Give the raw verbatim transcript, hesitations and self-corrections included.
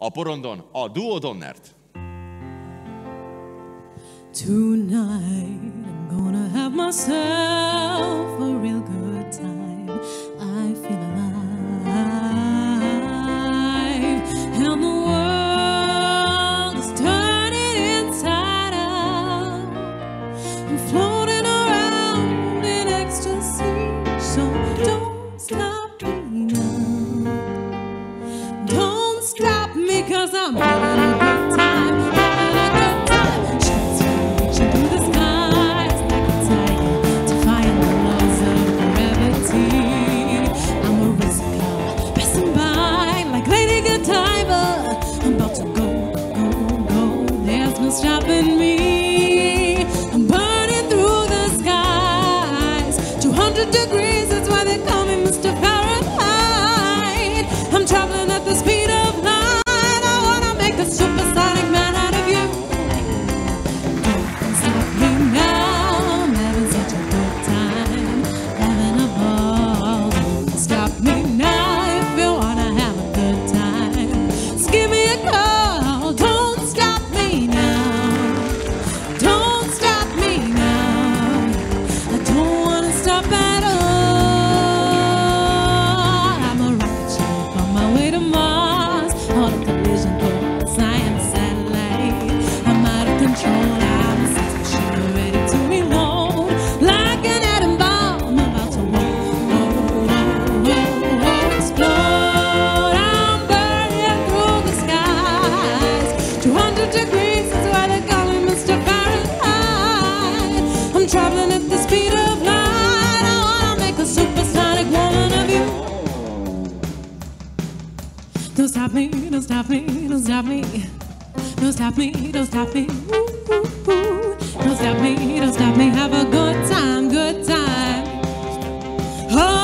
A porondon a duo Donnert. Tonight I'm gonna have myself a real good time. I feel alive, and the world is turning inside out. I'm floating around in ecstasy, so don't stop me now. Don't stop me, 'cause I'm having a good time, having a good time. Reaching through the skies like a tiger, defying the laws of gravity. I'm a racing car passing by like Lady Godiva. I'm about to go, go, go. There's no stopping me. I'm burning through the skies. two hundred degrees, that's why they call me Mister Fahrenheit. I'm traveling at the speed of light. I wanna make a supersonic man out of you. Don't stop me now. I'm having such a good time, having a ball. Don't stop me now if you wanna have a good time. Just give me a call. Don't stop me now. Don't stop me now. I don't wanna stop at all. I'm a rocket ship on my way to Mars, on a collision course. I am a satellite. I'm out of control. I'm a sense sugar ready to reload, like an atom bomb about to whoa, whoa, whoa, whoa, explode. I'm burning through the skies. two hundred degrees is why they call me Mister Fahrenheit. I'm traveling at the speed of light. I wanna make a supersonic woman of you. Don't stop me, don't stop me, don't stop me. Don't stop me, don't stop me. Ooh, ooh, ooh. Don't stop me, don't stop me. Have a good time, good time. Oh.